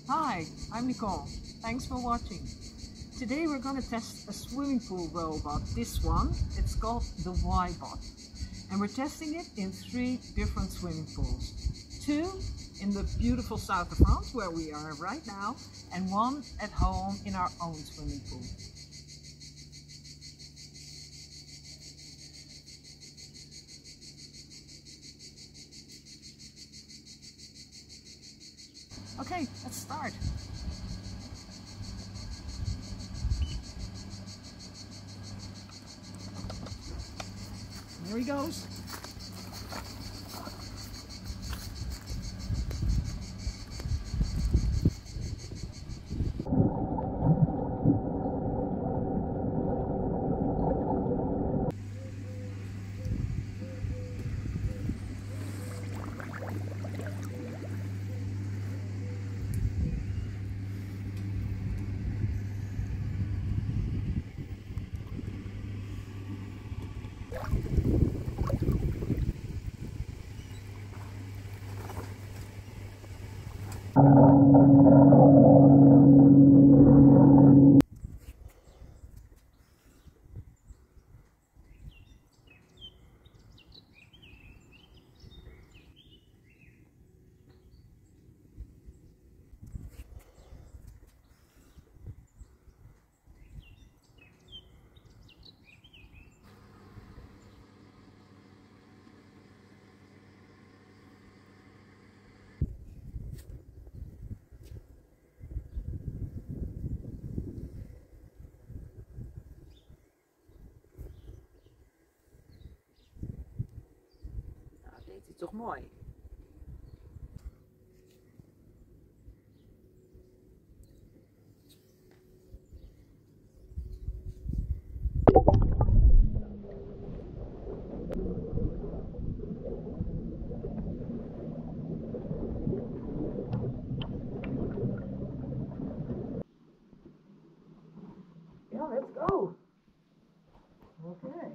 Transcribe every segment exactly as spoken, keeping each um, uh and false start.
Hi, I'm Nicole. Thanks for watching. Today we're going to test a swimming pool robot. This one, it's called the WYBOT. And we're testing it in three different swimming pools. Two in the beautiful south of France, where we are right now, and one at home in our own swimming pool. Okay, let's start. There he goes. Deed hij toch mooi. Yeah, let's go. Okay.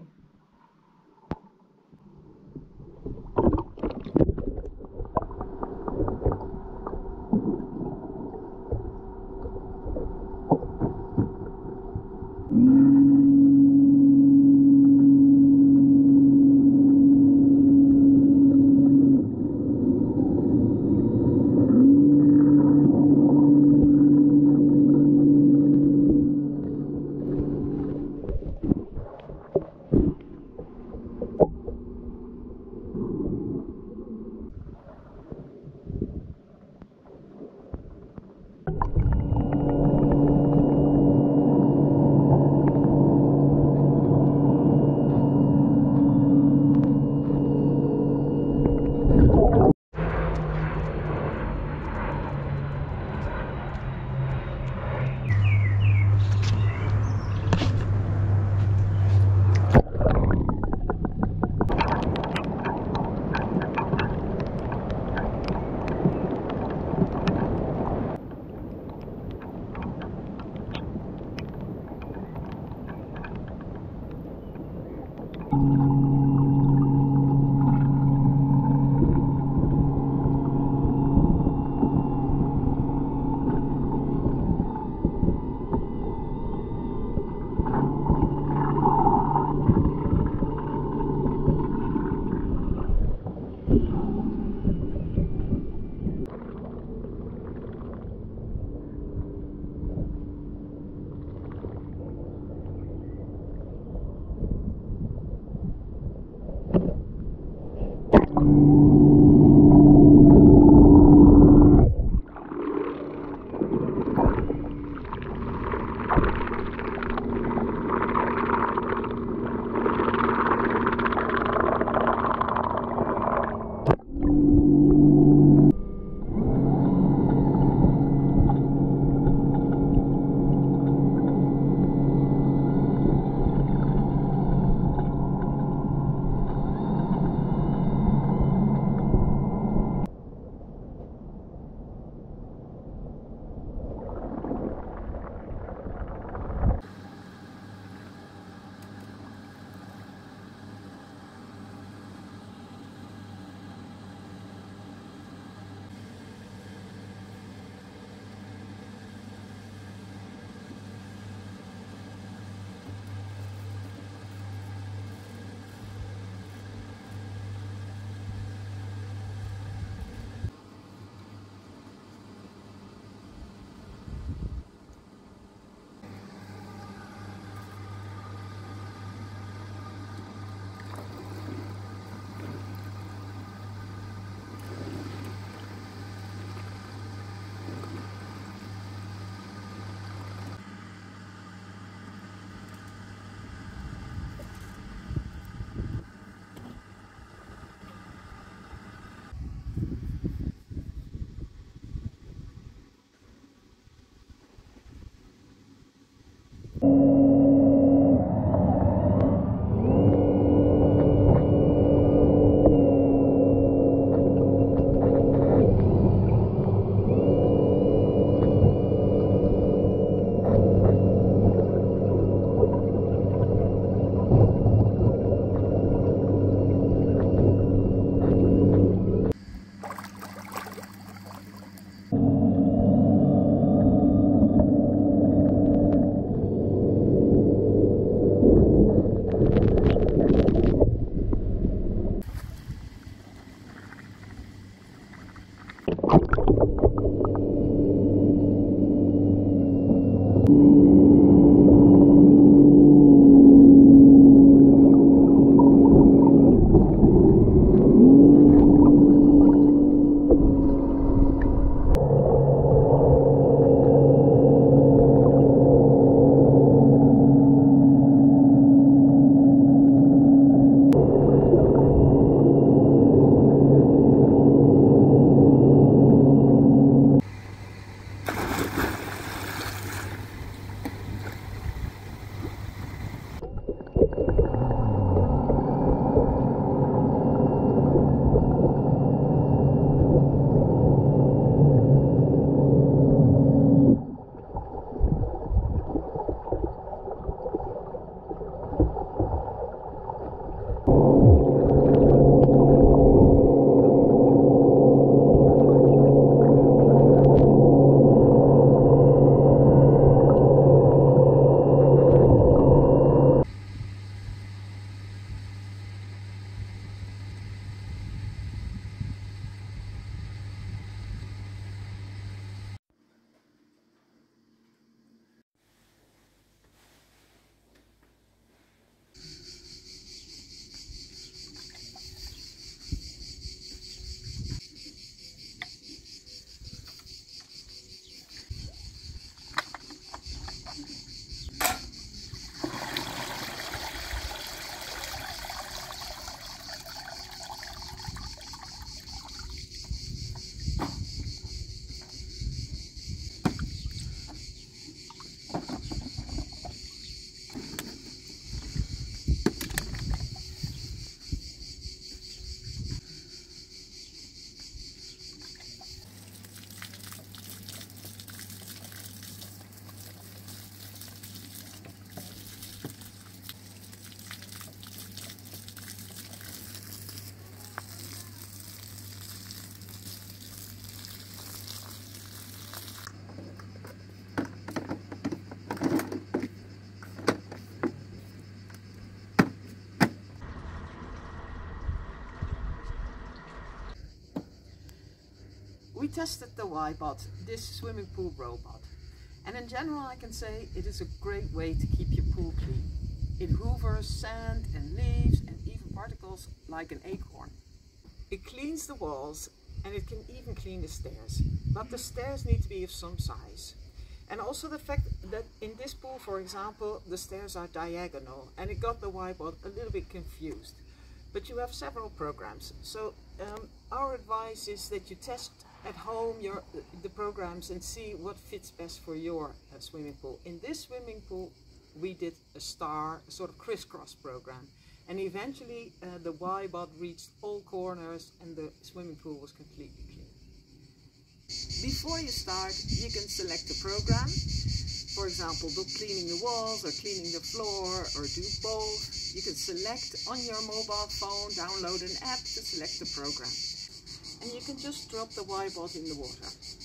tested the WYBOT, this swimming pool robot. And in general I can say it is a great way to keep your pool clean. It hoovers sand and leaves and even particles like an acorn. It cleans the walls and it can even clean the stairs. But the stairs need to be of some size. And also the fact that in this pool, for example, the stairs are diagonal and it got the WYBOT a little bit confused. But you have several programs. So um, our advice is that you test at home your, the programs and see what fits best for your uh, swimming pool. In this swimming pool, we did a star, a sort of crisscross program. And eventually uh, the WYBOT reached all corners and the swimming pool was completely clean. Before you start, you can select a program. For example, do cleaning the walls or cleaning the floor or do both. You can select on your mobile phone, download an app to select the program. And you can just drop the WYBOT in the water.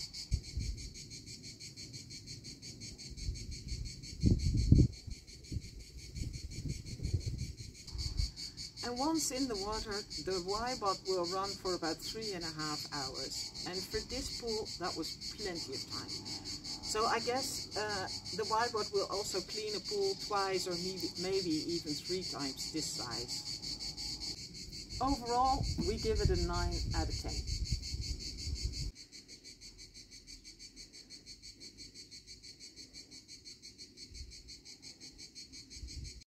And once in the water, the WYBOT will run for about three and a half hours. And for this pool, that was plenty of time. So I guess uh, the WYBOT will also clean a pool twice or maybe, maybe even three times this size. Overall, we give it a nine out of ten.